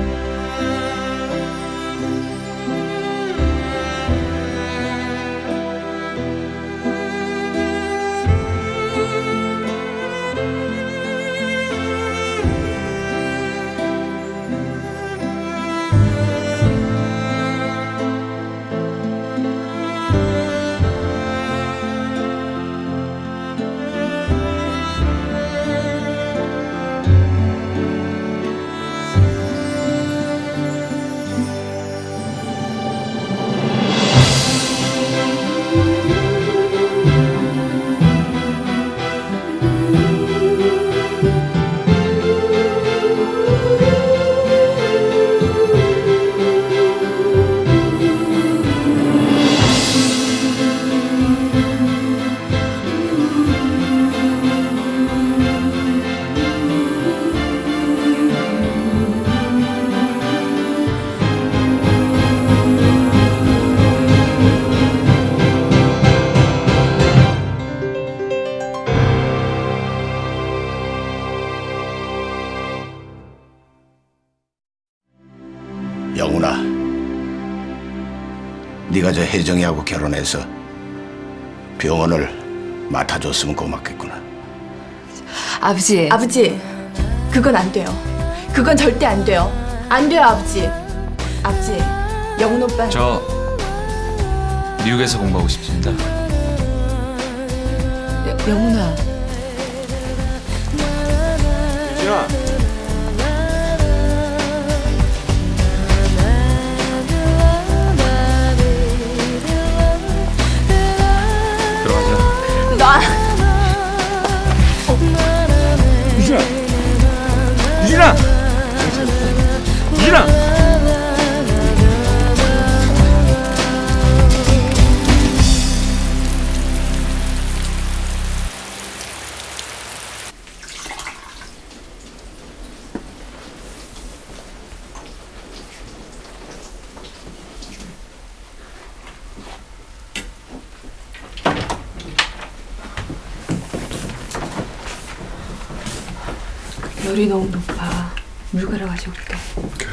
영훈아, 네가 저 혜정이하고 결혼해서 병원을 맡아줬으면 고맙겠구나. 아버지. 아버지, 그건 안 돼요. 그건 절대 안 돼요. 안 돼요, 아버지. 아버지, 영훈 오빠. 저 미국에서 공부하고 싶습니다. 영훈아. 유진아. 들어가자. 나. 유진아. 유진아. 유진아. 열이 너무 높아. 물 갈아 가져올게. 그래.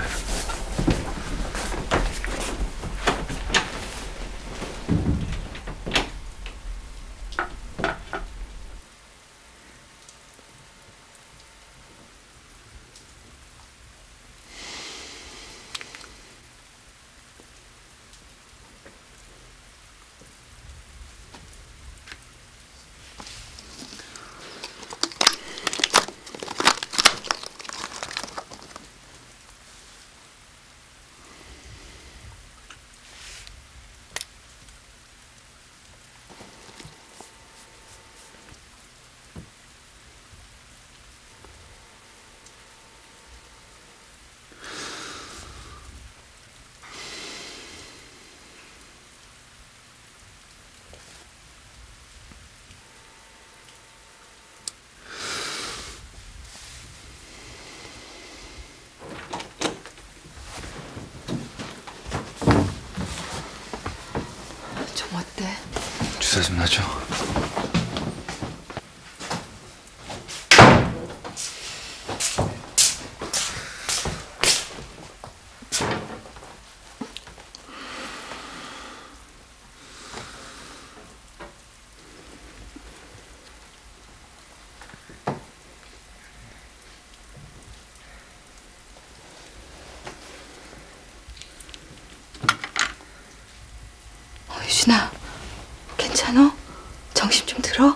좀 어때? 주사 좀 놔줘. 유진아, 괜찮어? 정신 좀 들어?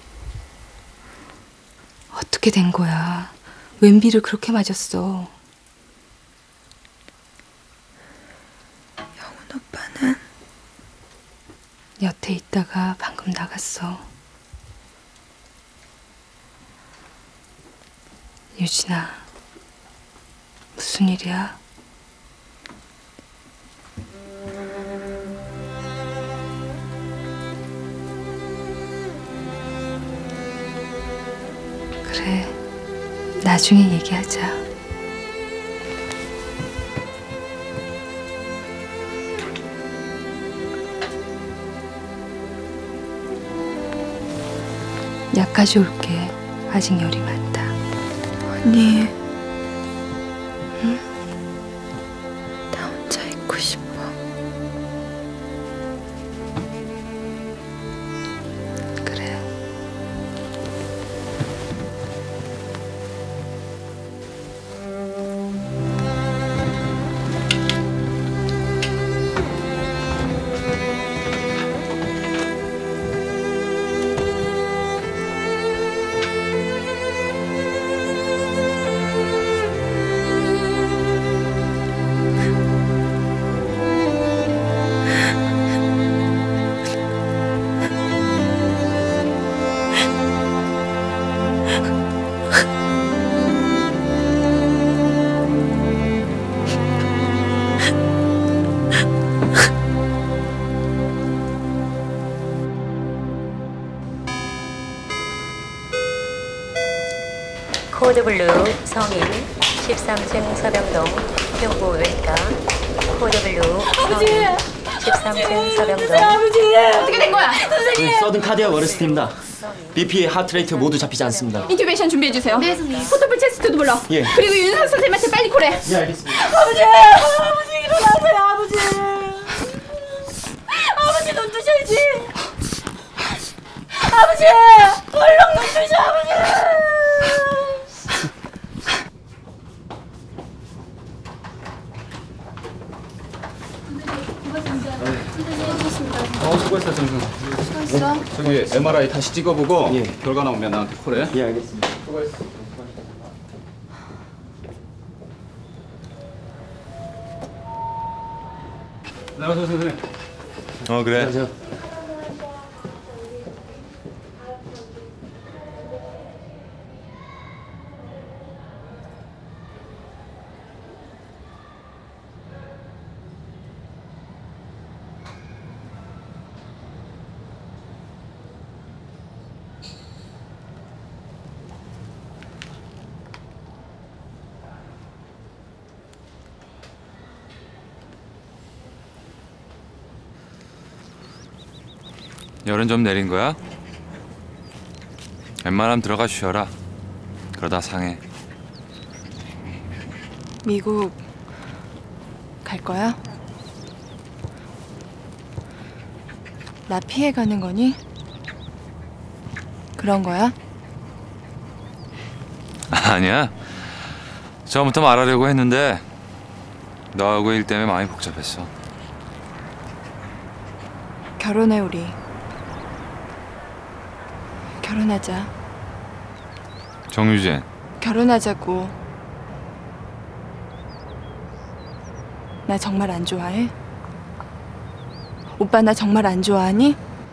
어떻게 된 거야? 웬 비를 그렇게 맞았어? 영훈 오빠는? 여태 있다가 방금 나갔어. 유진아, 무슨 일이야? 그래, 나중에 얘기하자. 약 가져올게. 아직 열이 많다. 언니. 응? 코드블루 성인 13층 서병동 흉부 외과 코드블루 성인 13층 서병동 어떻게 된 거야? 서든 카디악 어레스트입니다. BP, 하트레이트 모두 잡히지 않습니다. 인튜베이션 준비해 주세요. 네, 선생님. 포터블 체스트도 불러. 예. 그리고 윤석 선생님한테 빨리 콜해. 예, 알겠습니다. 아버지 일어나세요, 아버지. 아버지 눈 뜨셔야지. 아버지, 얼른 눈 뜨셔, 아버지. 수고했어, 정승. 저기 MRI 다시 찍어보고 결과 나오면 나한테 콜해. 예, 알겠습니다. 나가서 선생님. 그래. 안녕하세요. 열은 좀 내린 거야? 웬만하면 들어가 쉬어라. 그러다 상해. 미국 갈 거야? 나 피해 가는 거니? 그런 거야? 아니야. 처음부터 말하려고 했는데 너하고 일 때문에 마음이 복잡했어. 결혼해 우리. 결혼하자. 정유진. 결혼하자고. 나 정말 안 좋아해? 오빠 나 정말 안 좋아하니?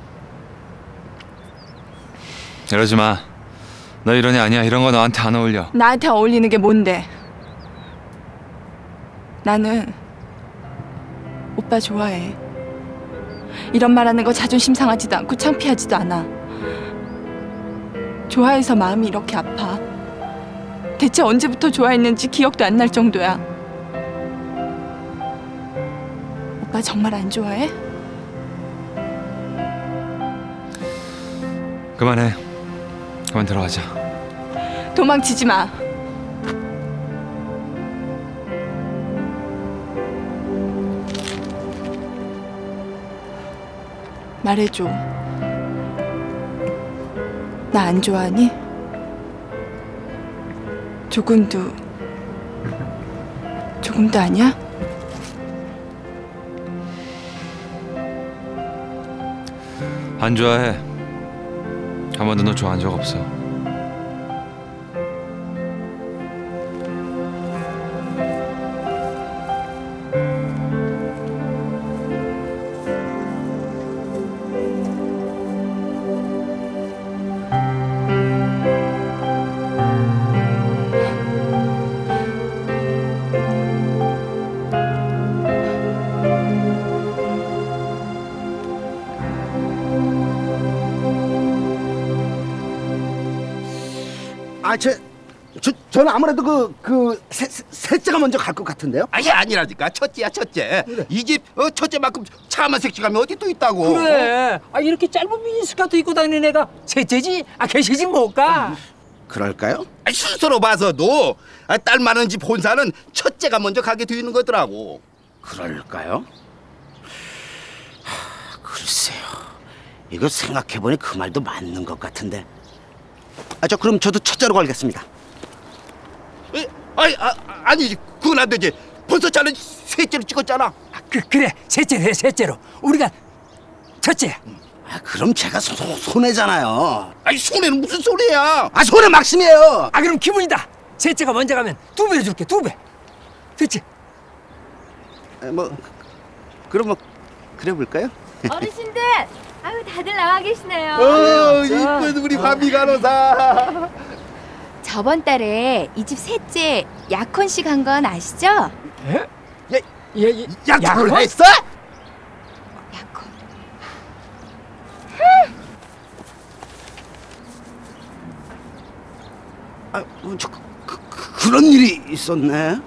이러지 마. 너 이런 애 아니야. 이런 거 너한테 안 어울려. 나한테 어울리는 게 뭔데? 나는 오빠 좋아해. 이런 말하는 거 자존심 상하지도 않고 창피하지도 않아. 좋아해서 마음이 이렇게 아파. 대체 언제부터 좋아했는지 기억도 안 날 정도야. 오빠 정말 안 좋아해? 그만해. 그만 들어가자. 도망치지 마. 말해줘. 나 안 좋아하니? 조금도 아니야? 안 좋아해. 한 번도 너 좋아한 적 없어. 저는 아무래도 셋째가 먼저 갈 것 같은데요? 아니 아니라니까. 첫째야 첫째. 이 집 첫째만큼 차만 색시감이 어디 또 있다고. 그래. 이렇게 짧은 미니스커트 입고 다니는 애가 셋째지? 계시지 뭘까? 그럴까요? 순서로 봐서도 딸 많은 집 혼사는 첫째가 먼저 가게 되는 거더라고. 그럴까요? 글쎄요. 이거 생각해보니 그 말도 맞는 것 같은데. 그럼 저도 첫째로 걸겠습니다. 아니 그건 안 되지. 벌써 자는 셋째로 찍었잖아. 그래. 셋째로. 우리가 첫째. 그럼 제가 손해잖아요. 아니 손해는 무슨 소리야. 손해 막심이에요. 그럼 기분이다. 셋째가 먼저 가면 2배 줄게. 2배. 됐지? 그럼 그래 볼까요? 어르신들, 다들 나와 계시네요. 이쁜 우리 밤이 간호사. 저번 달에 이 집 셋째 약혼 씨 간 건 아시죠? 약혼을 했어? 약혼. 그런 일이 있었네.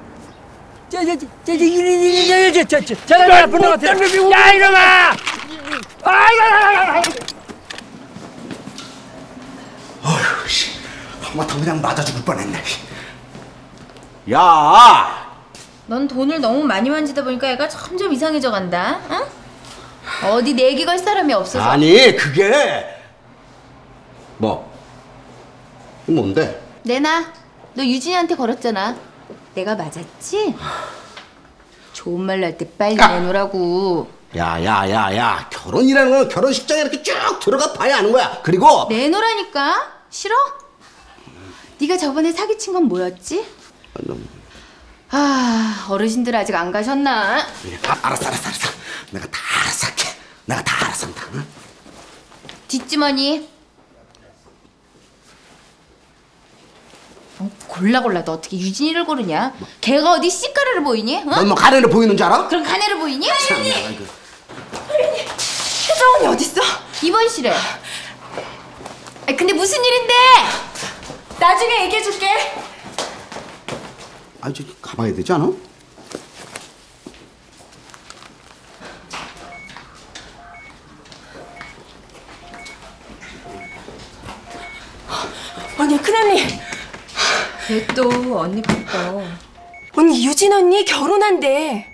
저라 나쁜 것 같아. 야 이놈아! 어휴, 씨, 하마터면 그냥 맞아 죽을 뻔했네. 야, 넌 돈을 너무 많이 만지다 보니까 애가 점점 이상해져 간다. 응? 어디 내기 걸 사람이 없어서. 아니 그게 뭔데? 내놔. 너 유진이한테 걸었잖아. 내가 맞았지? 좋은 말로 할 때 빨리 내놓으라고. 야, 결혼이라는 건 결혼식장에 이렇게 쭉 들어가 봐야 하는 거야. 그리고 내놓으라니까. 싫어? 네가 저번에 사기친 건 뭐였지? 아, 어르신들 아직 안 가셨나? 알았어. 내가 다 알아서 할게. 내가 다 알아서 한다. 응? 뒷주머니. 골라 너 어떻게 유진이를 고르냐? 걔가 어디 씨가루를 보이니? 어? 넌 뭐 가래를 보이는 줄 알아? 그럼 가네를 보이니? 혜정언니 어딨어? 입원실에. 근데 무슨 일인데? 나중에 얘기해줄게. 아니 저기 가봐야 되지 않아? 언니 큰언니. 왜 또 언니 바빠? 언니 유진 언니 결혼한대.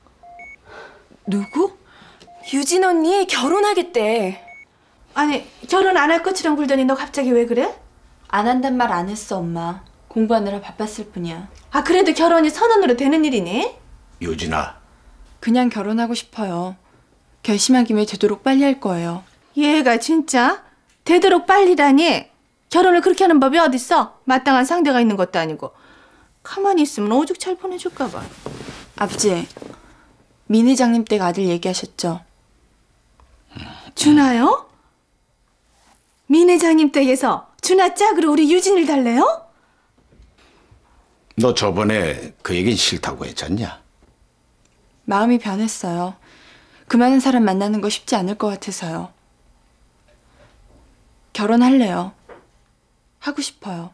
누구? 유진 언니 결혼하겠대. 아니 결혼 안 할 것처럼 굴더니 너 갑자기 왜 그래? 안 한단 말 안 했어 엄마. 공부하느라 바빴을 뿐이야. 아 그래도 결혼이 선언으로 되는 일이니? 유진아. 그냥 결혼하고 싶어요. 결심한 김에 되도록 빨리 할 거예요. 얘가 진짜 되도록 빨리라니. 결혼을 그렇게 하는 법이 어딨어? 마땅한 상대가 있는 것도 아니고. 가만히 있으면 오죽 잘 보내줄까 봐. 아버지, 민 회장님 댁 아들 얘기하셨죠? 준하요? 민 회장님 댁에서 준하 짝으로 우리 유진을 달래요? 너 저번에 그 얘긴 싫다고 했잖냐? 마음이 변했어요. 그 많은 사람 만나는 거 쉽지 않을 것 같아서요. 결혼할래요. 하고 싶어요.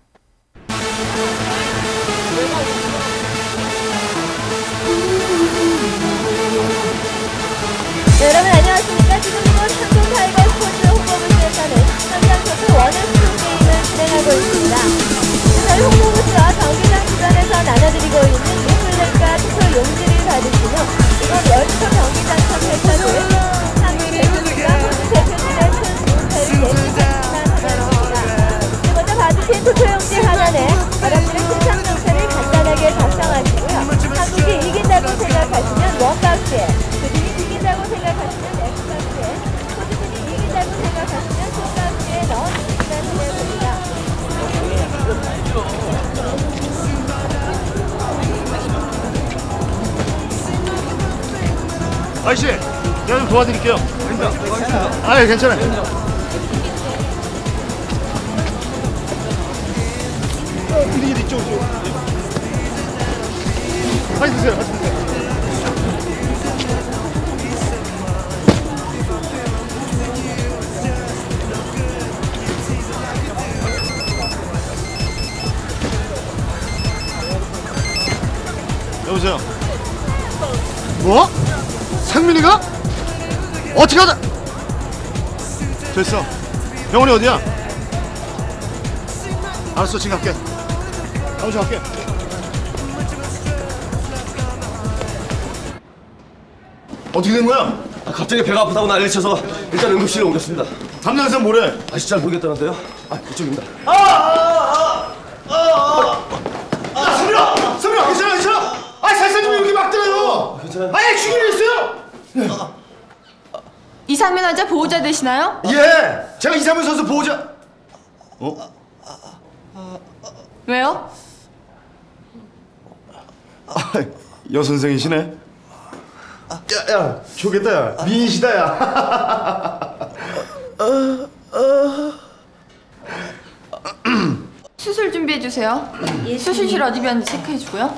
여러분 안녕하십니까? 지금 이곳 한국타이거 스포츠 홍보부스에서는 현장토크 원앤투 게임을 진행하고 있습니다. 저희 홍보부스와 경기장 주변에서 나눠드리고 있는 리플렛과 투표 용지를 받으시며 이곳 월드컵 경기장 컴퓨터를 한국 대표팀과 호주 대표팀의 큰 무대를 제시하겠습니다. 먼저 받으신 투표 용지 하나에 여러분의 신상 명세를 간단하게 작성하시고요. 한국이 이긴다고 생각하시면 원박스에, 그팀이 이긴다고 생각하시면 X박스에, 호주팀이 이긴다고 생각하시면 X박스에 넣어주시면 되겠습니다. 아저씨, 제가 좀 도와드릴게요. 아, 괜찮아요. 분위기 이쪽으로. 같이 드세요, 같이 드세요. 여보세요. 뭐? 상민이가? 어떻게 하다? 됐어. 병원이 어디야? 알았어, 지금 갈게. 아버지 갈게. 어떻게 된 거야? 갑자기 배가 아프다고 난리를 쳐서 일단 응급실로 옮겼습니다. 담당에서 뭐래? 아직 잘 모르겠다는데요? 이쪽입니다. 선민아, 괜찮아? 살살 좀 이렇게 막 들어요. 괜찮아요? 죽일 일 있어요? 이상민 환자 보호자 되시나요? 예, 제가 이상민 선수 보호자. 왜요? 여 선생이시네. 야, 좋겠다, 야. 미인이시다, 야. 수술 준비해 주세요. 수술실 어디 비었는지 체크해 주고요.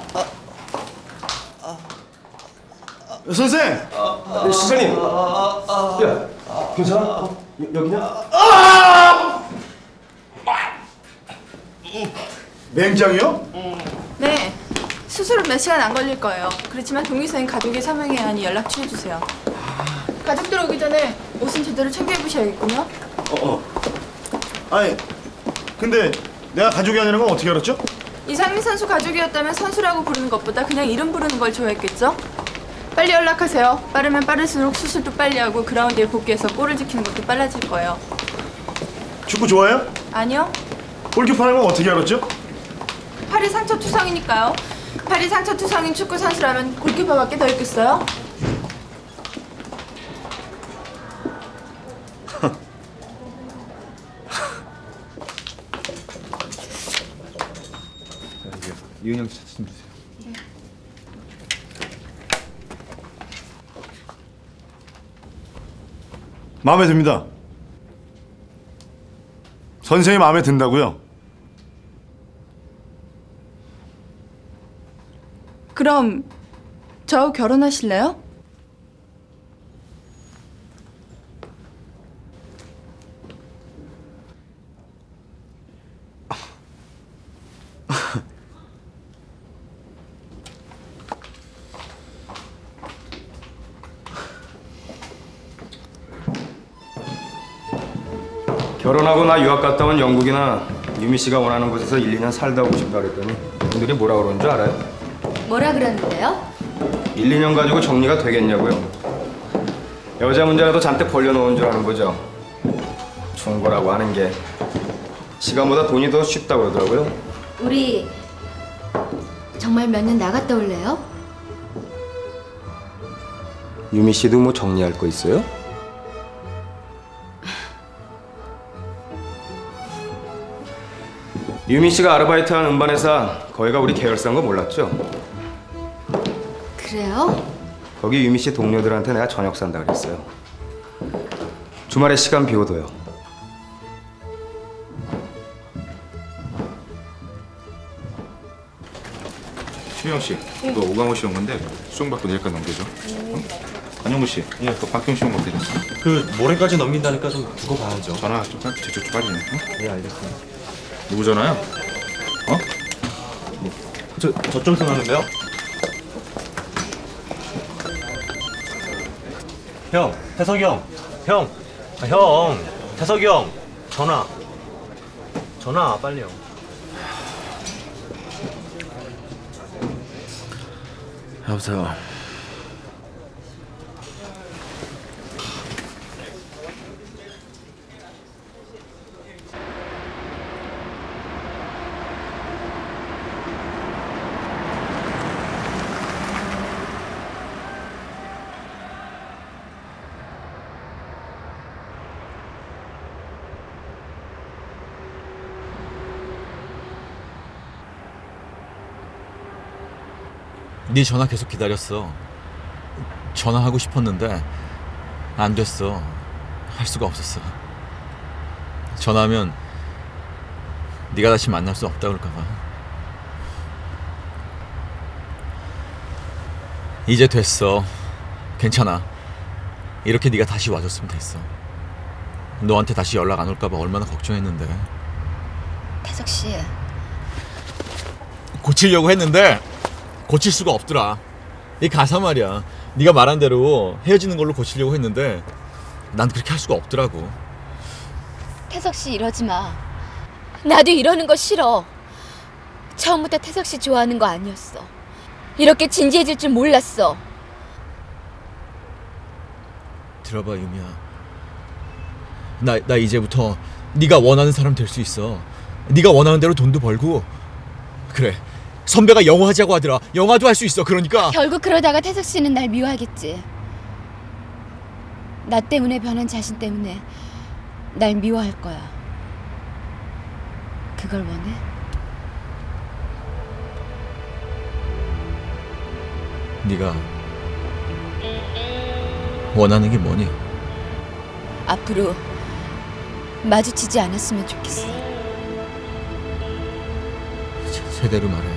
선생. 시장님. 야, 괜찮아? 여기냐? 맹장이요? 네. 수술은 몇 시간 안 걸릴 거예요. 그렇지만 동의서인 가족이 서명해야 하니 연락 취해주세요. 가족들 오기 전에 옷은 제대로 챙겨 입으셔야겠군요. 아니, 근데 내가 가족이 아니라는 건 어떻게 알았죠? 이상민 선수 가족이었다면 선수라고 부르는 것보다 그냥 이름 부르는 걸 좋아했겠죠? 빨리 연락하세요. 빠르면 빠를수록 수술도 빨리 하고 그라운드에 복귀해서 골을 지키는 것도 빨라질 거예요. 축구 좋아해요? 아니요. 골키퍼라는 건 어떻게 알았죠? 팔이 상처 투성이니까요. 팔이 상처 투성인 축구 선수라면 골키퍼밖에 더 있겠어요? 이은영 씨 사진 주세요. 마음에 듭니다. 선생님 마음에 든다고요? 그럼 저하고 결혼하실래요? 결혼하고 나 유학 갔다 온 영국이나 유미 씨가 원하는 곳에서 1, 2년 살다 오고 싶다 그랬더니 분들이 뭐라 그러는 줄 알아요? 뭐라 그러는데요? 1, 2년 가지고 정리가 되겠냐고요. 여자 문제라도 잔뜩 벌려놓은 줄 아는 거죠. 중고라고 하는 게 시간보다 돈이 더 쉽다고 그러더라고요. 우리 정말 몇 년 나갔다 올래요? 유미 씨도 뭐 정리할 거 있어요? 유미 씨가 아르바이트한 음반회사 거기가 우리 계열사인 거 몰랐죠? 그래요? 거기 유미 씨 동료들한테 내가 저녁 산다 그랬어요. 주말에 시간 비워둬요. 최영 씨, 너 오강호 씨 온 건데 수정 받고 내일까지 넘겨줘. 응? 안영무 씨, 또 박경 씨 온 거 어떻게 됐어? 그 모레까지 넘긴다니까 좀 두고 봐야죠. 전화 좀 제쪽 좀 빨리 내. 응? 네, 알겠습니다. 누구 전화야? 어? 저쪽에서 나는데요? 형, 태석이 형. 형. 형. 태석이 형. 전화 빨리요. 여보세요. 네 전화 계속 기다렸어. 전화하고 싶었는데 안 됐어. 할 수가 없었어. 전화하면 네가 다시 만날 수 없다 그럴까 봐. 이제 됐어. 괜찮아. 이렇게 네가 다시 와줬으면 됐어. 너한테 다시 연락 안 올까 봐 얼마나 걱정했는데. 태석 씨. 고치려고 했는데 고칠 수가 없더라. 이 가사 말이야. 네가 말한 대로 헤어지는 걸로 고치려고 했는데 난 그렇게 할 수가 없더라고. 태석 씨 이러지 마. 나도 이러는 거 싫어. 처음부터 태석 씨 좋아하는 거 아니었어. 이렇게 진지해질 줄 몰랐어. 들어봐 유미야. 나 이제부터 네가 원하는 사람 될 수 있어. 네가 원하는 대로 돈도 벌고. 그래. 선배가 영어 하자고 하더라. 영화도 할 수 있어. 그러니까 결국 그러다가 태석 씨는 날 미워하겠지. 나 때문에 변한 자신 때문에 날 미워할 거야. 그걸 원해? 네가 원하는 게 뭐니? 앞으로 마주치지 않았으면 좋겠어. 제대로 말해.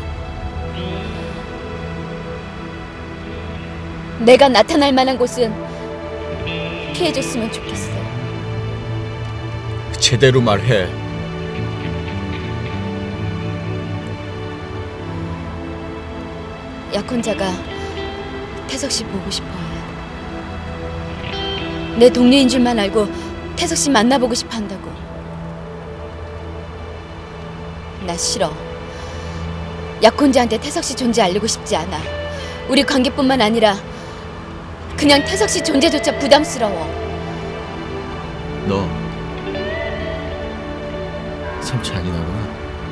내가 나타날 만한 곳은 피해줬으면 좋겠어. 제대로 말해. 약혼자가 태석 씨 보고 싶어요. 내 동료인 줄만 알고 태석 씨 만나보고 싶어 한다고. 나 싫어. 약혼자한테 태석 씨 존재 알리고 싶지 않아. 우리 관계뿐만 아니라 그냥 태석 씨 존재조차 부담스러워. 너 참 잔인하구나.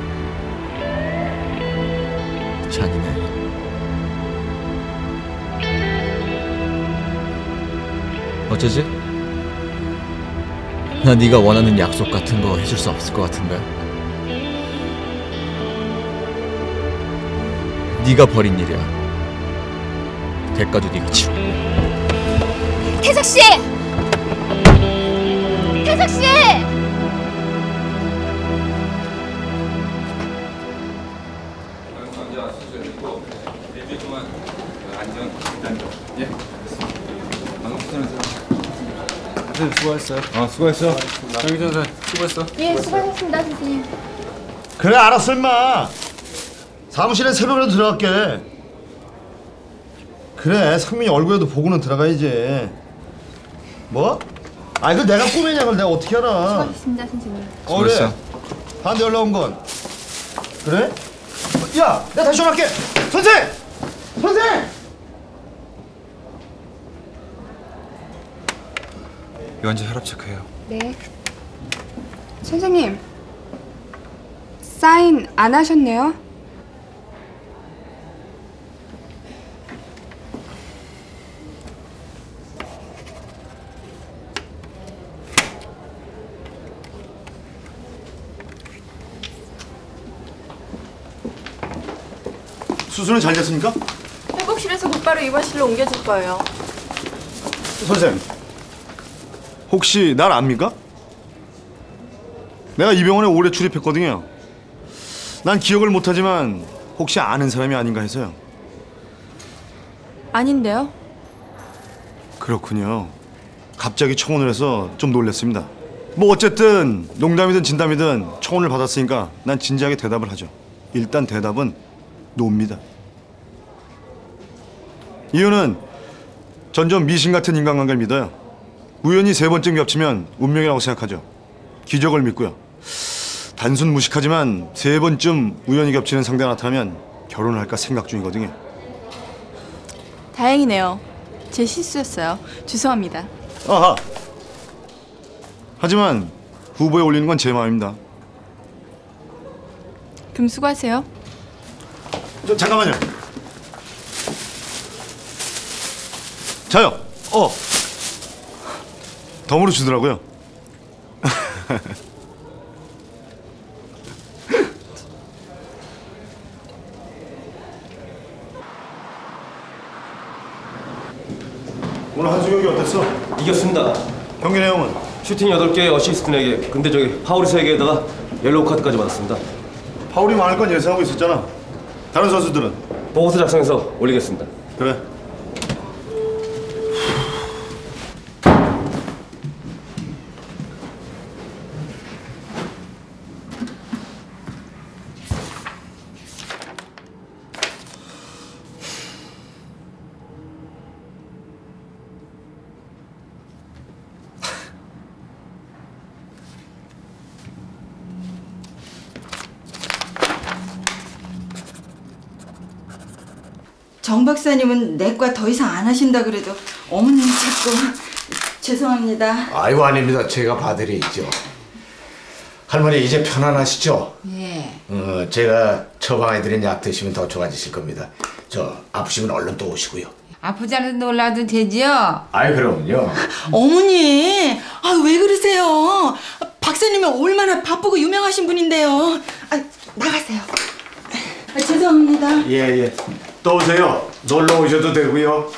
잔인해. 어쩌지? 나 네가 원하는 약속 같은 거 해줄 수 없을 것 같은데. 네가 벌인 일이야. 대가도 네가 치러. 태석 씨! 태석 씨! 수고했어요. 수고했어. 장기전 선 수고했어. 예, 수고하셨습니다, 선생님. 그래 알았어 임마. 사무실에 새벽이라도 들어갈게. 그래 상민이 얼굴에도 보고는 들어가야지. 뭐? 아 이걸 내가 꾸미냐 그걸 내가 어떻게 알아. 수고하셨습니다, 선생님. 그래. 반대 연락 온 건. 그래? 야 내가 다시 전화할게. 선생! 선생! 이완재 혈압 체크해요. 네. 선생님, 사인 안 하셨네요? 수술은 잘 됐습니까? 회복실에서 곧바로 입원실로 옮겨질 거예요. 선생 혹시 날 압니까? 내가 이 병원에 오래 출입했거든요. 난 기억을 못하지만 혹시 아는 사람이 아닌가 해서요. 아닌데요? 그렇군요. 갑자기 청혼을 해서 좀 놀랐습니다. 뭐 어쨌든 농담이든 진담이든 청혼을 받았으니까 난 진지하게 대답을 하죠. 일단 대답은 노입니다. 이유는 전 좀 미신 같은 인간관계를 믿어요. 우연히 3번쯤 겹치면 운명이라고 생각하죠. 기적을 믿고요. 단순 무식하지만 3번쯤 우연히 겹치는 상대가 나타나면 결혼을 할까 생각 중이거든요. 다행이네요. 제 실수였어요. 죄송합니다. 아하. 하지만 후보에 올리는 건 제 마음입니다. 그럼 수고하세요. 잠깐만요. 자요. 덤으로 주더라고요. 오늘 한수 경기 어땠어? 이겼습니다. 경기 내용은? 슈팅 8개, 어시스트 4개. 근데 저기 파울이 3개에다가 옐로우 카드까지 받았습니다. 파울이 많을 건 예상하고 있었잖아. 다른 선수들은? 보고서 작성해서 올리겠습니다. 그래. 정 박사님은 내과 더 이상 안 하신다 그래도 어머님 자꾸 죄송합니다. 아이고 아닙니다. 제가 봐드리죠. 할머니 이제 편안하시죠? 예. 제가 처방해드린 약 드시면 더 좋아지실 겁니다. 저 아프시면 얼른 또 오시고요. 아프지 않아도 놀라도 되지요? 아이 그럼요. 어머니, 왜 그러세요? 박사님이 얼마나 바쁘고 유명하신 분인데요. 나가세요. 죄송합니다. 예. 또 오세요. 놀러 오셔도 되고요.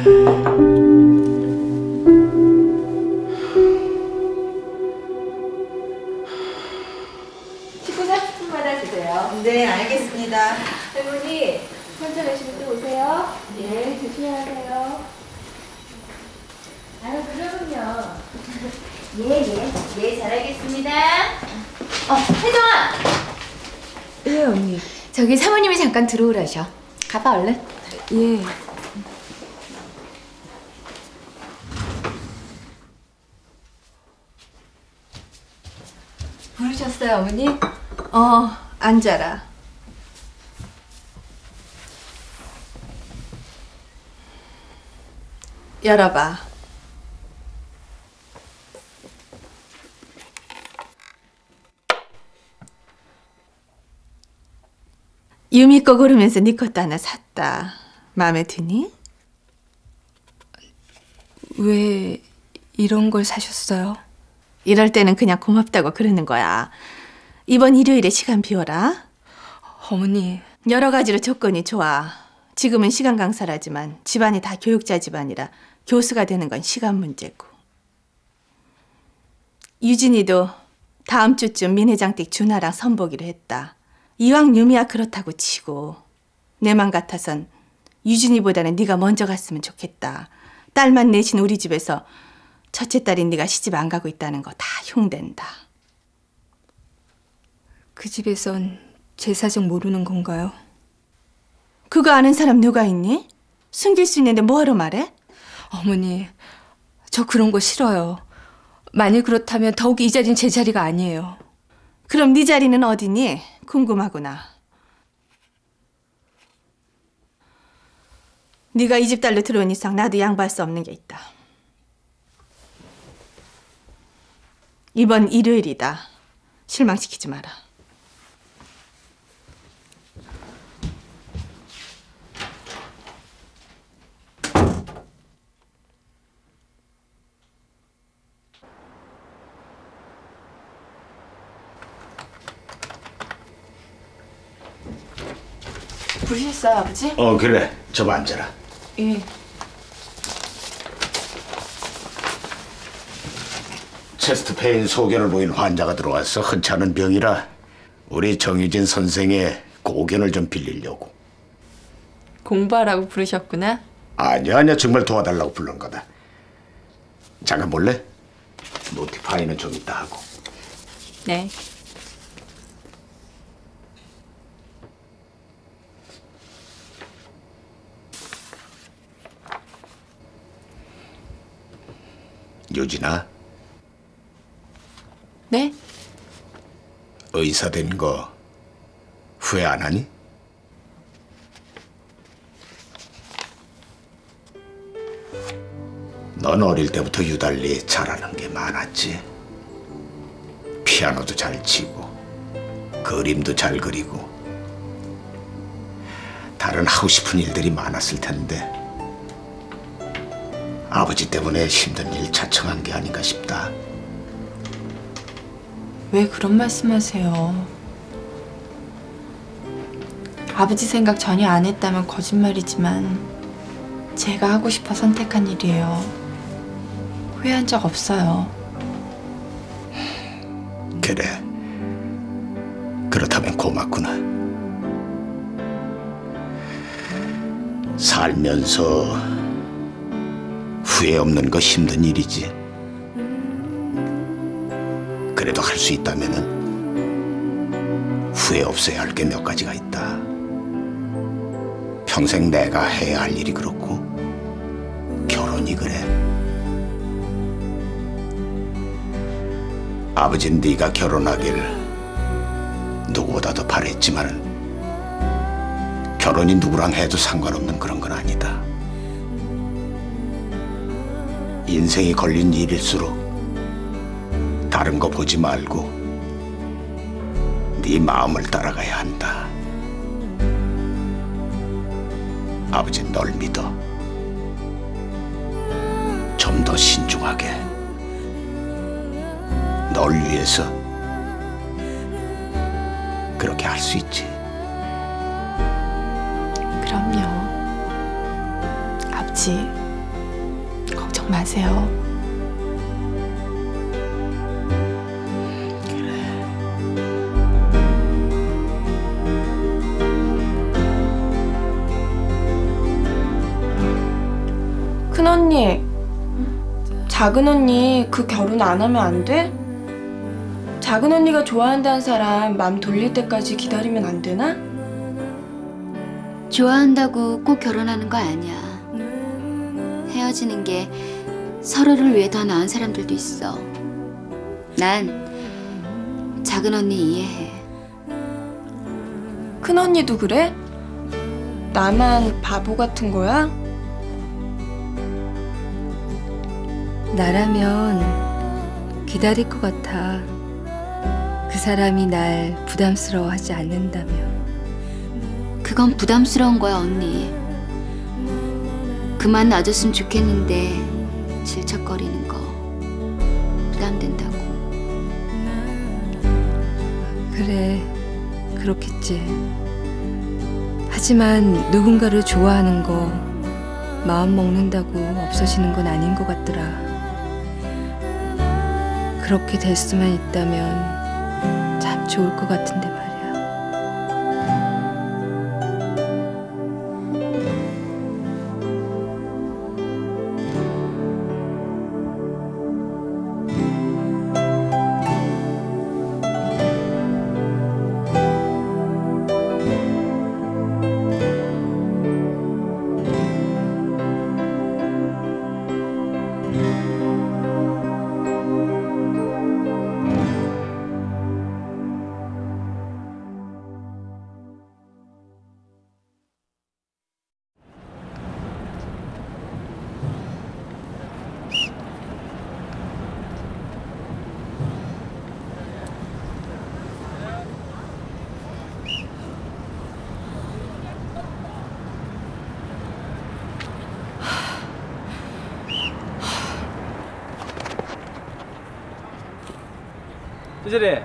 식구 30분마다 주세요. 네, 알겠습니다. 할머니, 혼자 가시면 또 오세요. 예, 조심하세요. 아유, 그러면요. 예, 잘하겠습니다. 혜정아! 예, 언니. 저기 사모님이 잠깐 들어오라셔. 가봐, 얼른. 예. 부르셨어요, 어머니? 앉아라. 열어봐. 유미 거 고르면서 네 것도 하나 샀다. 마음에 드니? 왜 이런 걸 사셨어요? 이럴 때는 그냥 고맙다고 그러는 거야. 이번 일요일에 시간 비워라. 어머니. 여러 가지로 조건이 좋아. 지금은 시간 강사라지만 집안이 다 교육자 집안이라 교수가 되는 건 시간 문제고. 유진이도 다음 주쯤 민 회장 댁 준하랑 선보기로 했다. 이왕 유미야 그렇다고 치고 내 맘 같아선 유진이보다는 네가 먼저 갔으면 좋겠다. 딸만 내신 우리 집에서 첫째 딸인 네가 시집 안 가고 있다는 거 다 흉된다. 그 집에선 제 사정 모르는 건가요? 그거 아는 사람 누가 있니? 숨길 수 있는데 뭐하러 말해? 어머니, 저 그런 거 싫어요. 만일 그렇다면 더욱 이 자리는 제 자리가 아니에요. 그럼 네 자리는 어디니? 궁금하구나. 네가 이 집 딸로 들어온 이상 나도 양보할 수 없는 게 있다. 이번 일요일이다. 실망시키지 마라. 부르셨어요, 아버지? 그래. 저 앉아라. 예. 체스트 페인 소견을 보인 환자가 들어와서 흔치 않은 병이라 우리 정유진 선생의 고견을 좀 빌리려고. 공부하라고 부르셨구나. 아니야. 정말 도와달라고 부른 거다. 잠깐 볼래? 노티파이는 좀 이따 하고. 네. 유진아, 네? 의사 된 거 후회 안 하니? 넌 어릴 때부터 유달리 잘하는 게 많았지. 피아노도 잘 치고 그림도 잘 그리고 다른 하고 싶은 일들이 많았을 텐데 아버지 때문에 힘든 일 자청한 게 아닌가 싶다. 왜 그런 말씀하세요? 아버지 생각 전혀 안 했다면 거짓말이지만 제가 하고 싶어 선택한 일이에요. 후회한 적 없어요. 그래. 그렇다면 고맙구나. 살면서 후회 없는 거 힘든 일이지. 그래도 할 수 있다면은 후회 없어야 할 게 몇 가지가 있다. 평생 내가 해야 할 일이 그렇고 결혼이 그래. 아버지는 네가 결혼하길 누구보다 더 바랬지만 결혼이 누구랑 해도 상관없는 그런 건 아니다. 인생이 걸린 일일수록 다른 거 보지 말고 네 마음을 따라가야 한다. 아버지는 널 믿어. 좀 더 신중하게. 널 위해서 그렇게 할 수 있지. 그럼요. 아버지, 마세요. 큰언니, 작은 언니 그 결혼 안 하면 안 돼? 작은 언니가 좋아한다는 사람 맘 돌릴 때까지 기다리면 안 되나? 좋아한다고 꼭 결혼하는 거 아니야. 헤어지는 게 서로를 위해 더 나은 사람들도 있어. 난 작은 언니 이해해. 큰언니도 그래? 나만 바보 같은 거야? 나라면 기다릴 것 같아. 그 사람이 날 부담스러워하지 않는다면. 그건 부담스러운 거야, 언니. 그만 놔줬으면 좋겠는데 질척거리는 거 부담된다고. 그래, 그렇겠지. 하지만 누군가를 좋아하는 거 마음 먹는다고 없어지는 건 아닌 것 같더라. 그렇게 될 수만 있다면 참 좋을 것 같은데 말이야. 찌질이.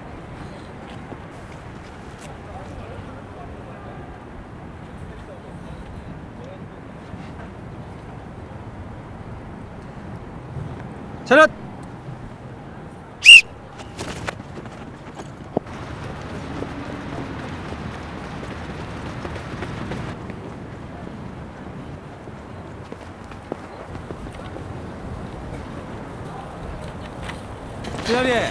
차렷. 그 자리에.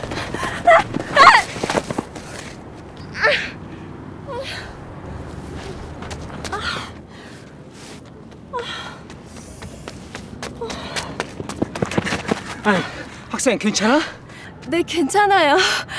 아니, 학생 괜찮아? 네, 괜찮아요.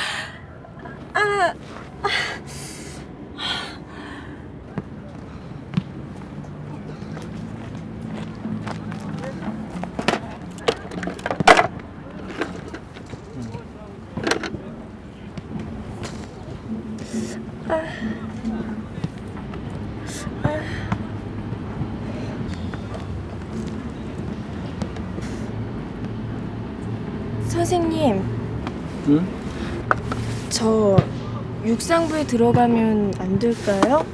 선생님. 응? 저 육상부에 들어가면 안 될까요?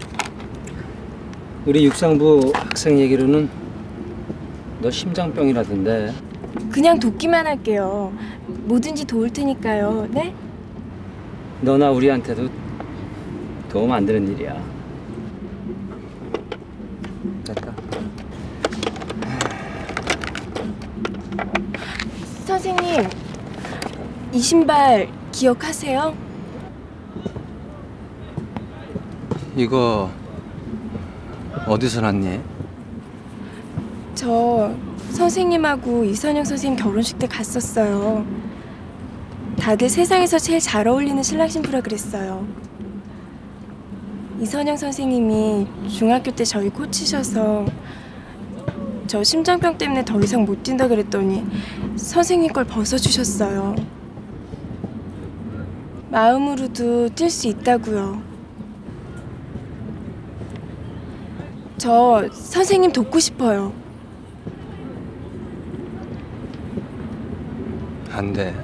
우리 육상부 학생 얘기로는 너 심장병이라던데. 그냥 돕기만 할게요. 뭐든지 도울 테니까요. 네? 너나 우리한테도 도움 안 되는 일이야. 됐다. 선생님, 이 신발 기억하세요? 이거 어디서 났니? 저 선생님하고 이선영 선생님 결혼식 때 갔었어요. 다들 세상에서 제일 잘 어울리는 신랑 신부라 그랬어요. 이선영 선생님이 중학교 때 저희 코치셔서 저 심장병 때문에 더 이상 못 뛴다 그랬더니 선생님 걸 벗어주셨어요. 마음으로도 뛸 수 있다고요. 저 선생님 돕고 싶어요. 안 돼.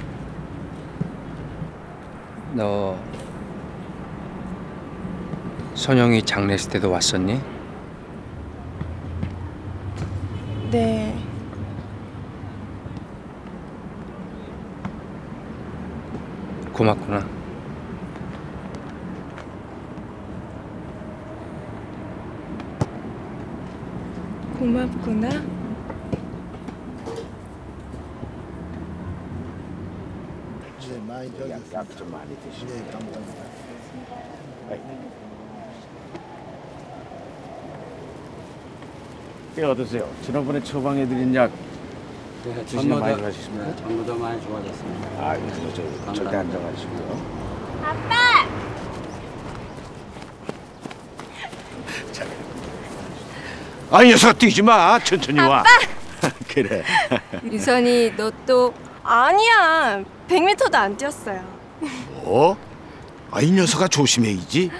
너 선영이 장례식 때도 왔었니? 네. 고맙구나. 고맙구나. 약 좀 많이 드시고. 예, 어떠세요? 지난번에 처방해드린 약 드시면 많이 좋아지십니까? 전보다 많이 좋아졌습니다. 아, 이거 절대 앉아가시고요. 아빠! 아, 이 녀석 뛰지 마. 천천히 와. 아빠! 그래. 유선이 너 또 아니야. 100m도 안 뛰었어요. 뭐? 아, 이 녀석아 조심해야지.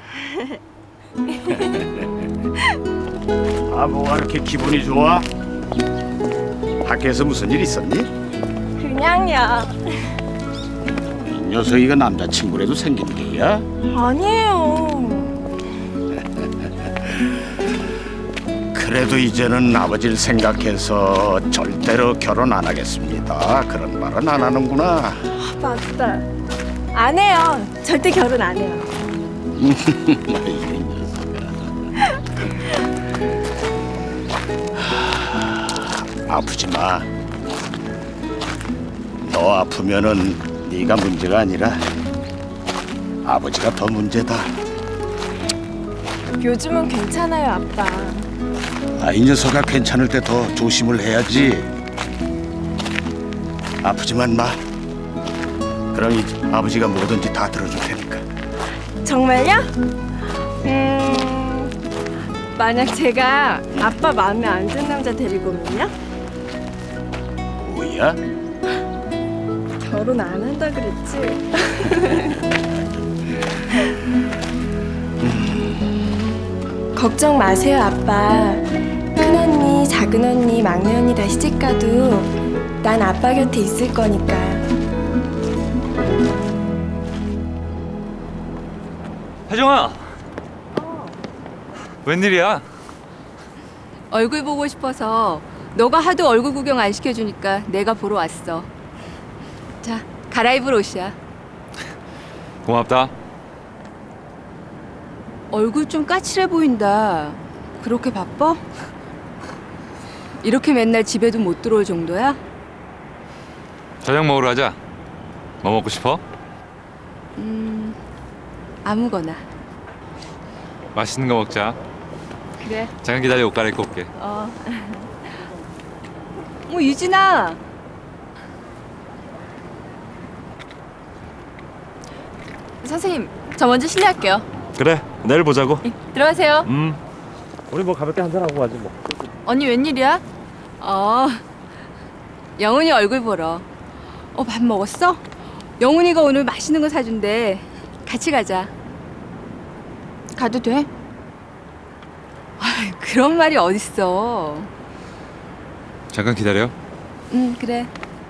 아, 뭐가 이렇게 기분이 좋아? 학교에서 무슨 일 있었니? 그냥요. 이 녀석이가 남자친구라도 생긴 게야? 아니에요. 그래도 이제는 아버지를 생각해서 절대로 결혼 안 하겠습니다. 그런 말은 안 하는구나. 맞다. 안 해요. 절대 결혼 안 해요. 아프지 마. 너 아프면은 네가 문제가 아니라 아버지가 더 문제다. 요즘은 괜찮아요, 아빠. 아, 이 녀석아 괜찮을 때 더 조심을 해야지. 아프지만 마. 그럼 이제 아버지가 뭐든지 다 들어줄 테니까. 정말요? 만약 제가 아빠 마음에 안 드는 남자 데리고 오면요? 뭐야? 결혼 안 한다 그랬지? 걱정 마세요, 아빠. 큰언니, 작은언니, 막내언니 다 시집가도 난 아빠 곁에 있을 거니까. 혜정아. 웬일이야? 얼굴 보고 싶어서 너가 하도 얼굴 구경 안 시켜주니까 내가 보러 왔어. 자, 갈아입을 옷이야. 고맙다. 얼굴 좀 까칠해 보인다. 그렇게 바빠? 이렇게 맨날 집에도 못 들어올 정도야? 저녁 먹으러 가자. 뭐 먹고 싶어? 아무거나. 맛있는 거 먹자. 그래. 잠깐 기다려, 옷 갈아입고 올게. 유진아. 선생님, 저 먼저 실례할게요. 그래, 내일 보자고. 들어가세요. 우리 뭐 가볍게 한잔하고 가지 뭐. 언니 웬일이야? 영훈이 얼굴 보러. 밥 먹었어? 영훈이가 오늘 맛있는 거 사준대. 같이 가자. 가도 돼? 그런 말이 어딨어. 잠깐 기다려. 그래.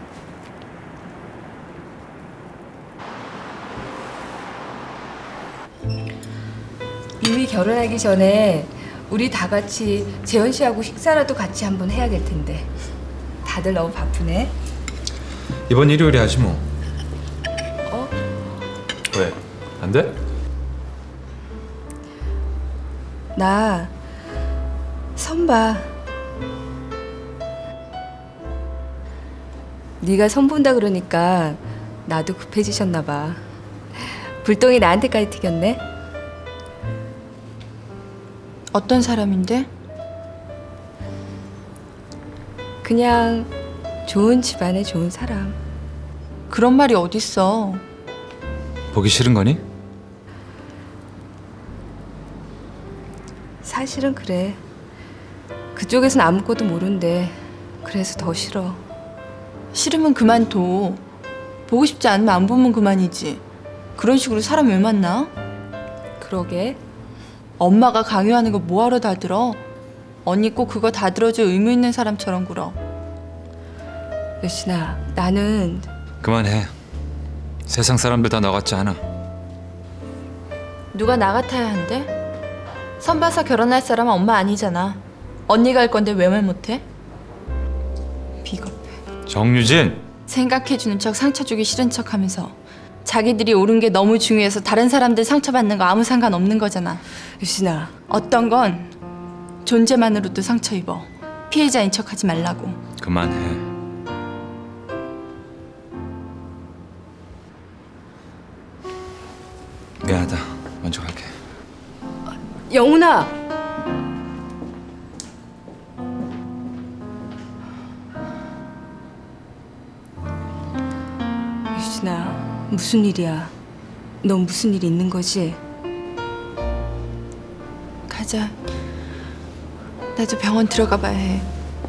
유미 결혼하기 전에 우리 다 같이 재현 씨하고 식사라도 같이 한번 해야 될 텐데. 다들 너무 바쁘네. 이번 일요일에 하지 뭐. 왜? 안 돼? 나 선봐. 네가 선 본다 그러니까 나도 급해지셨나 봐. 불똥이 나한테까지 튀겼네. 어떤 사람인데? 그냥 좋은 집안의 좋은 사람. 그런 말이 어딨어. 보기 싫은 거니? 사실은 그래. 그쪽에선 아무것도 모른대. 그래서 더 싫어. 싫으면 그만둬. 보고 싶지 않으면 안 보면 그만이지. 그런 식으로 사람 왜 만나? 그러게. 엄마가 강요하는 거 뭐하러 다 들어? 언니 꼭 그거 다 들어줄 의무 있는 사람처럼 굴어. 여신아, 나는 그만해. 세상 사람들 다 너 같지 않아. 누가 나 같아야 한대? 선 봐서 결혼할 사람은 엄마 아니잖아. 언니가 할 건데 왜 말 못해? 비겁해. 정유진. 생각해주는 척 상처 주기 싫은 척 하면서 자기들이 옳은 게 너무 중요해서 다른 사람들 상처받는 거 아무 상관없는 거잖아. 유진아. 어떤 건 존재만으로도 상처 입어. 피해자인 척 하지 말라고. 그만해. 미안하다. 먼저 갈게. 영훈아. 유진아, 무슨 일이야? 넌 무슨 일 있는 거지? 가자. 나도 병원 들어가 봐야 해.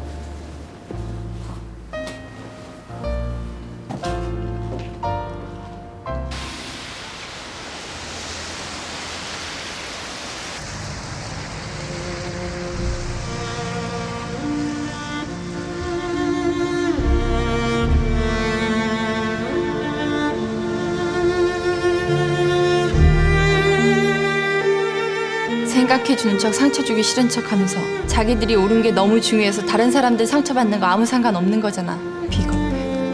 생각해주는 척 상처 주기 싫은 척 하면서 자기들이 옳은 게 너무 중요해서 다른 사람들 상처받는 거 아무 상관없는 거잖아. 비겁해.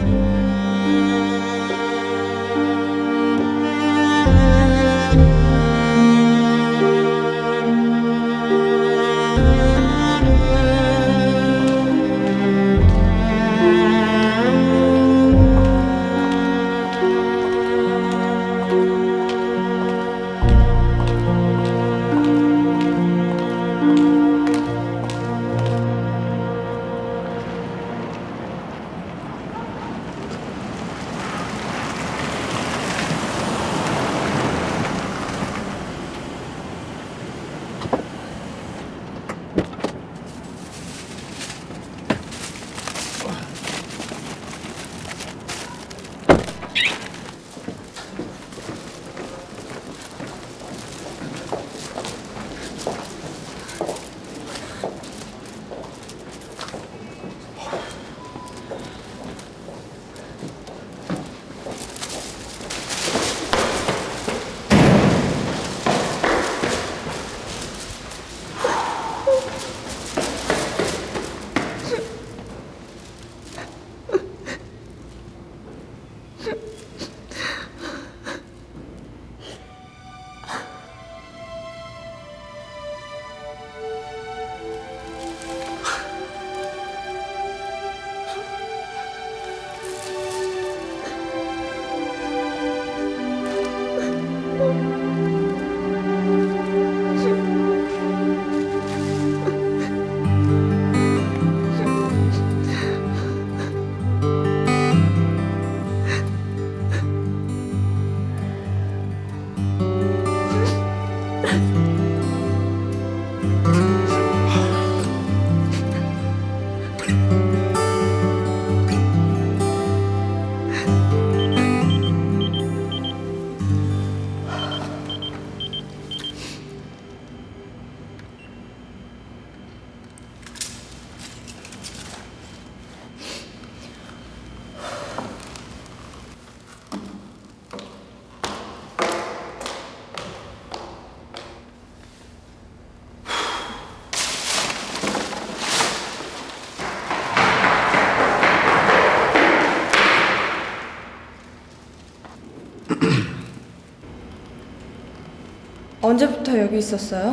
언제부터 여기 있었어요?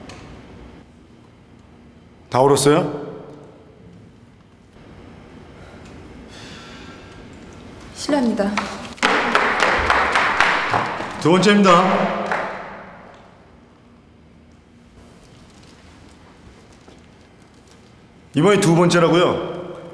다 울었어요? 실례합니다. 두 번째입니다. 이번이 두 번째라고요.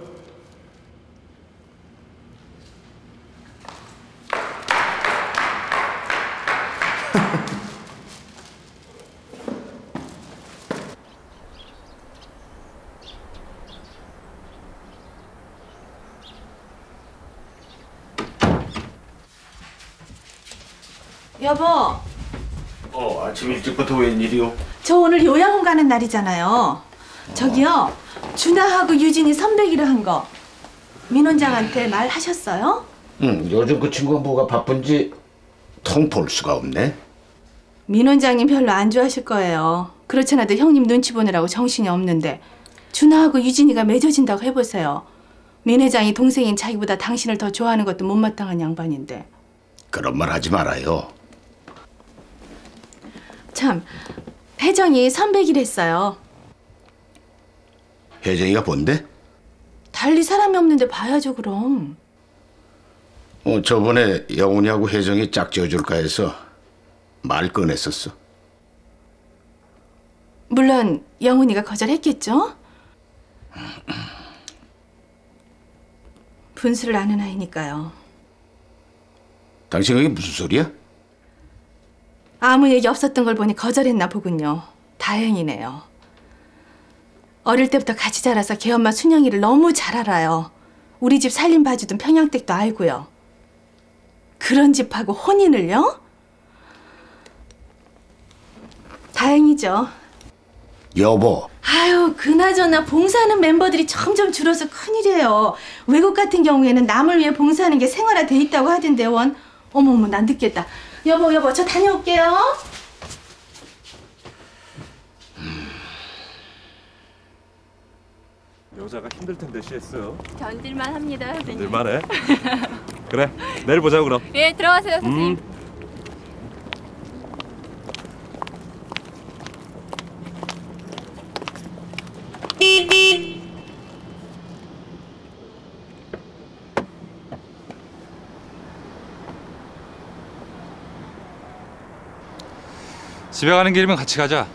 여보, 아침 일찍부터 웬일이요? 저 오늘 요양원 가는 날이잖아요. 저기요, 준하하고 유진이 선배기로 한 거 민 원장한테 말하셨어요? 응, 요즘 그 친구가 뭐가 바쁜지 통 볼 수가 없네. 민 원장님 별로 안 좋아하실 거예요. 그렇잖아도 형님 눈치 보느라고 정신이 없는데 준하하고 유진이가 맺어진다고 해보세요. 민 회장이 동생인 자기보다 당신을 더 좋아하는 것도 못마땅한 양반인데. 그런 말 하지 말아요. 참, 혜정이 선배기랬어요. 혜정이가 본데? 달리 사람이 없는데 봐야죠 그럼. 저번에 영훈이하고 혜정이 짝지어줄까 해서 말 꺼냈었어. 물론 영훈이가 거절했겠죠? 분수를 아는 아이니까요. 당신 그게 무슨 소리야? 아무 얘기 없었던 걸 보니 거절했나 보군요. 다행이네요. 어릴 때부터 같이 자라서 걔엄마 순영이를 너무 잘 알아요. 우리 집 살림 봐주던 평양댁도 알고요. 그런 집하고 혼인을요? 다행이죠. 여보. 아유, 그나저나 봉사하는 멤버들이 점점 줄어서 큰일이에요. 외국 같은 경우에는 남을 위해 봉사하는 게 생활화돼 있다고 하던데 원. 어머머, 난 늦겠다. 여보, 저 다녀올게요. 여자가 힘들 텐데 CS. 견딜만 합니다, 선생님. 견딜만해. 그래, 내일 보자 그럼. 예, 들어가세요, 선생님. 집에 가는 길이면 같이 가자.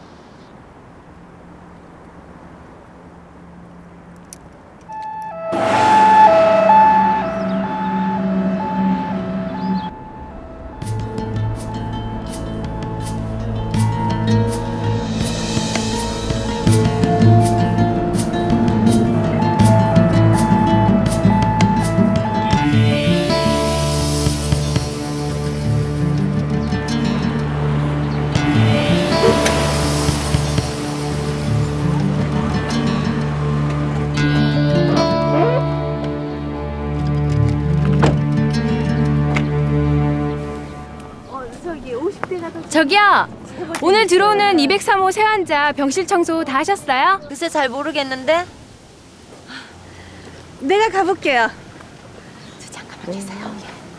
저기요. 오늘 들어오는 203호 새 환자 병실 청소 다 하셨어요? 글쎄 잘 모르겠는데. 내가 가볼게요. 잠깐만 계세요.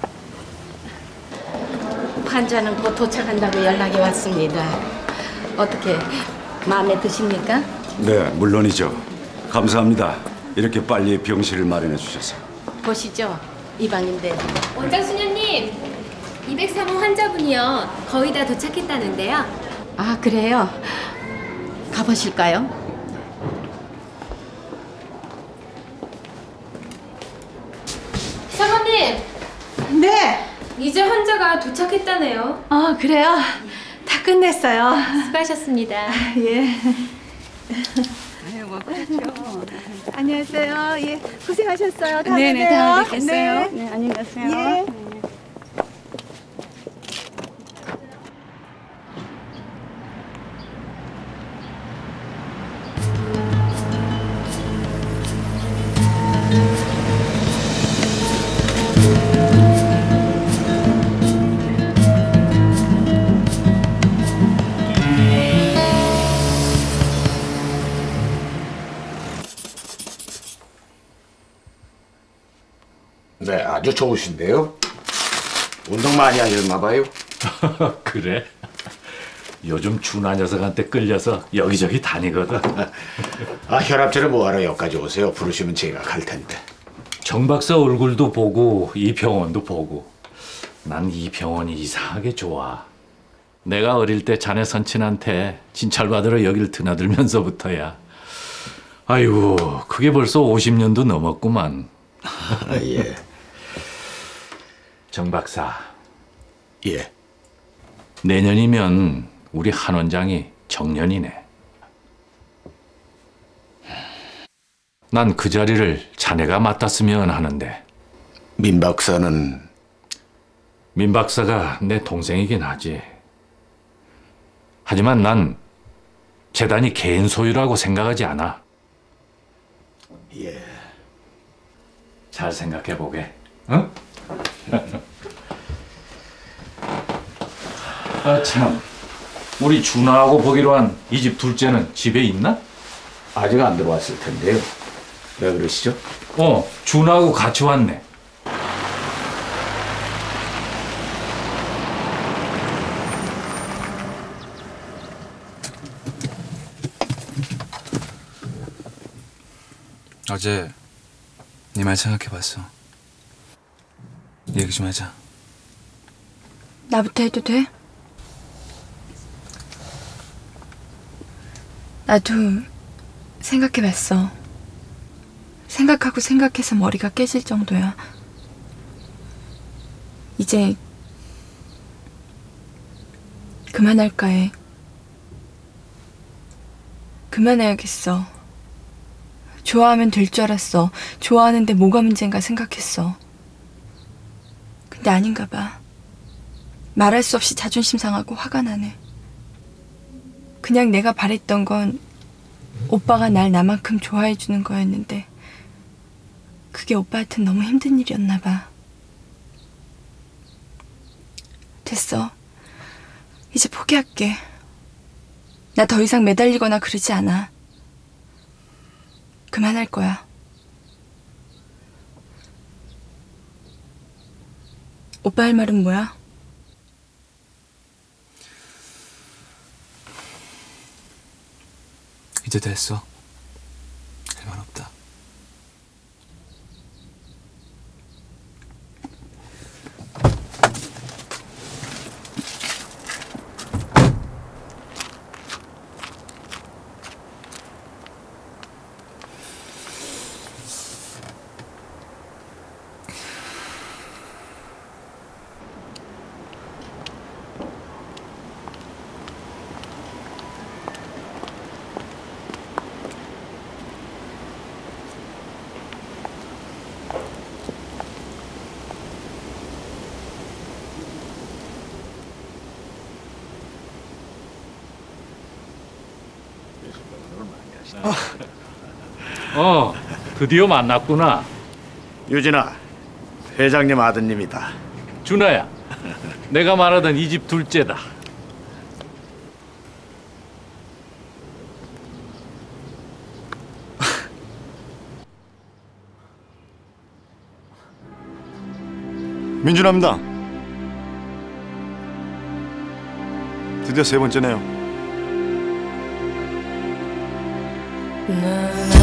환자는 곧 도착한다고 연락이 왔습니다. 어떻게 마음에 드십니까? 네, 물론이죠. 감사합니다. 이렇게 빨리 병실을 마련해 주셔서. 보시죠, 이방인데. 원장 수녀님, 203호 환자분이요. 거의 다 도착했다는데요. 아, 그래요? 가보실까요? 사모님. 네. 이제 환자가 도착했다네요. 그래요? 다 끝냈어요. 수고하셨습니다. 예. 안녕하세요. 예, 고생하셨어요. 다음에 네네, 봬요. 다음에 뵙겠어요. 네. 네, 안녕히 가세요. 예. 네, 아주 좋으신데요. 운동 많이 하셨나 봐요. 그래? 요즘 준하 녀석한테 끌려서 여기저기 다니거든. 혈압제를 뭐하러 여기까지 오세요? 부르시면 제가 갈 텐데. 정 박사 얼굴도 보고 이 병원도 보고 난 이 병원이 이상하게 좋아. 내가 어릴 때 자네 선친한테 진찰받으러 여길 드나들면서부터야. 아이고, 그게 벌써 50년도 넘었구만. 예. 정 박사. 예. 내년이면 우리 한 원장이 정년이네. 난 그 자리를 자네가 맡았으면 하는데. 민 박사는? 민 박사가 내 동생이긴 하지. 하지만 난 재단이 개인 소유라고 생각하지 않아. 예. 잘 생각해 보게. 응? 아 참. 우리 준하하고 보기로 한 이 집 둘째는 집에 있나? 아직 안 들어왔을 텐데요. 왜 그러시죠? 준하하고 같이 왔네. 어제 네 말 생각해봤어. 얘기 좀 하자. 나부터 해도 돼? 나도 생각해봤어. 생각하고 생각해서 머리가 깨질 정도야. 이제 그만할까 해. 그만해야겠어. 좋아하면 될 줄 알았어. 좋아하는데 뭐가 문제인가 생각했어. 근데 아닌가 봐. 말할 수 없이 자존심 상하고 화가 나네. 그냥 내가 바랬던 건 오빠가 날 나만큼 좋아해 주는 거였는데 그게 오빠한텐 너무 힘든 일이었나 봐. 됐어. 이제 포기할게. 나 더 이상 매달리거나 그러지 않아. 그만할 거야. 오빠 할 말은 뭐야? 이제 됐어. 할 말 없다. 드디어 만났구나. 유진아, 회장님 아드님이다. 준하야, 내가 말하던 이 집 둘째다. 민준아입니다. 드디어 세 번째네요.